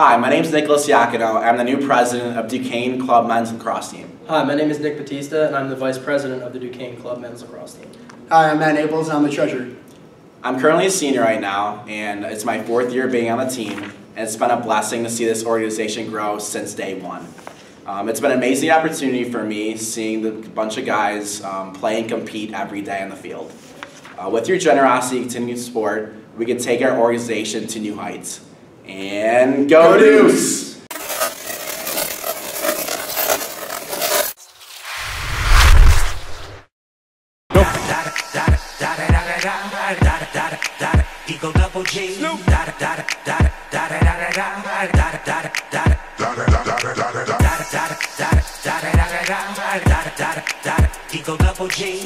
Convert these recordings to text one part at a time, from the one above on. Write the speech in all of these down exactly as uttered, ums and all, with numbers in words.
Hi, my name is Nicholas Iacchino. I'm the new president of Duquesne Club Men's Lacrosse Team. Hi, my name is Nick Batista, and I'm the vice president of the Duquesne Club Men's Lacrosse Team. Hi, I'm Matt Naples, and I'm the treasurer. I'm currently a senior right now, and it's my fourth year being on the team, and it's been a blessing to see this organization grow since day one. Um, it's been an amazing opportunity for me seeing the bunch of guys um, play and compete every day on the field. Uh, with your generosity and continued support, we can take our organization to new heights. And go Deuce! Eagle double G. Eagle double G.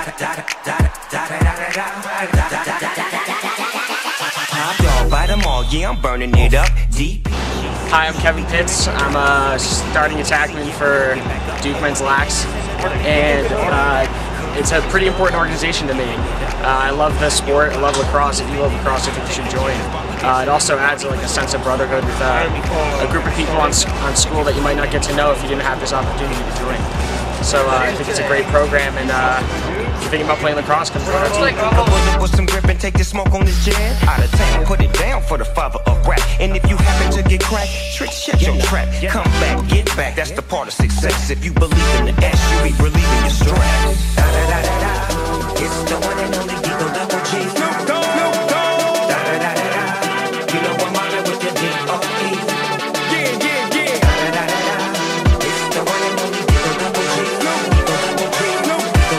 Top dog, bite them all, yeah, I'm burning it up deep. Hi, I'm Kevin Pitts. I'm a starting attackman for Duke Men's Lax, and uh, it's a pretty important organization to me. Uh, I love the sport, I love lacrosse. If you love lacrosse, I think you should join. Uh, it also adds like a sense of brotherhood with uh, a group of people on, on school that you might not get to know if you didn't have this opportunity to join. So uh, I think it's a great program, and uh, if you're thinking about playing lacrosse, come join our team. With some grip and take the smoke on this jet. Out of town, put it down for the father of rap. And if you happen to get cracked, trick, shut your trap. Come back, get back, that's the part of success. If you believe in the S, you be relieving your stress. Da, da, da, da, da. It's the one and only Eagle double G. Snoop Dogg, Snoop Dogg. Da, da, da, da, da. You know I'm mobbing with the D O E. Yeah, yeah, yeah. Da, da, da, da, da. It's the one and only Eagle double G. Eagle double G. Eagle double G.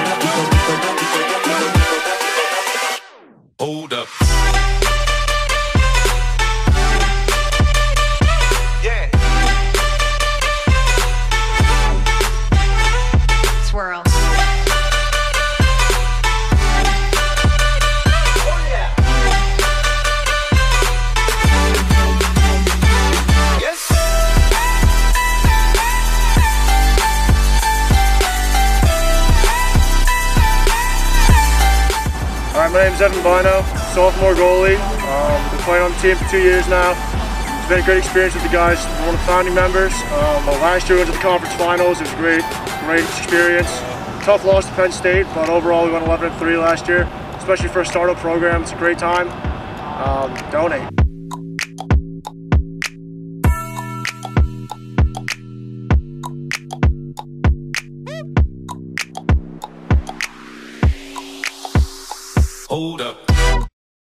Hold up. Yeah. Swirl. Oh yeah. Yes. Alright, my name is Evan Bino, sophomore goalie. Um, been playing on the team for two years now. It's been a great experience with the guys. We're one of the founding members. Um, last year we went to the conference finals. It was a great, great experience. Tough loss to Penn State, but overall we went eleven and three last year. Especially for a startup program, it's a great time. Um, donate. Hold up.